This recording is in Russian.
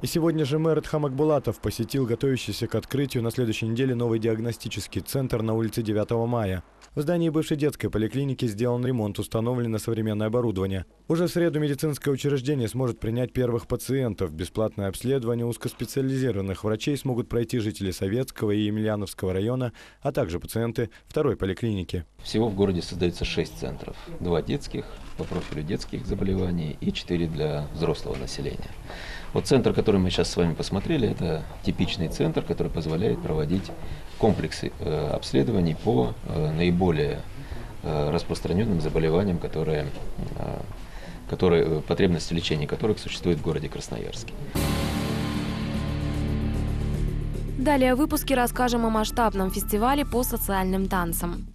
И сегодня же мэр Эдхам Акбулатов посетил готовящийся к открытию на следующей неделе новый диагностический центр на улице 9 мая. В здании бывшей детской поликлиники сделан ремонт, установлено современное оборудование. Уже в среду медицинское учреждение сможет принять первых пациентов. Бесплатное обследование узкоспециализированных врачей смогут пройти жители Советского и Емельяновского района, а также пациенты второй поликлиники. Всего в городе создается 6 центров. 2 детских по профилю детских заболеваний и 4 для взрослого населения. Вот центр, который мы сейчас с вами посмотрели, это типичный центр, который позволяет проводить комплексы обследований по наиболее распространенным заболеваниям, потребности лечения которых существует в городе Красноярске. Далее в выпуске расскажем о масштабном фестивале по социальным танцам.